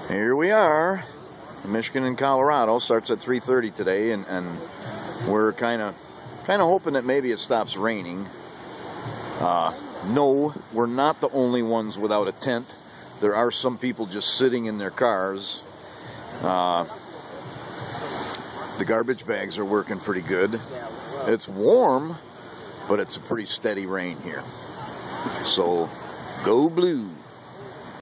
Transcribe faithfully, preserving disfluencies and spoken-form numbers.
Here we are. Michigan and Colorado starts at three thirty today, and, and we're kind of kind of hoping that maybe it stops raining. Uh, no, we're not the only ones without a tent. There are some people just sitting in their cars. Uh, the garbage bags are working pretty good. It's warm, but it's a pretty steady rain here. So, go blue.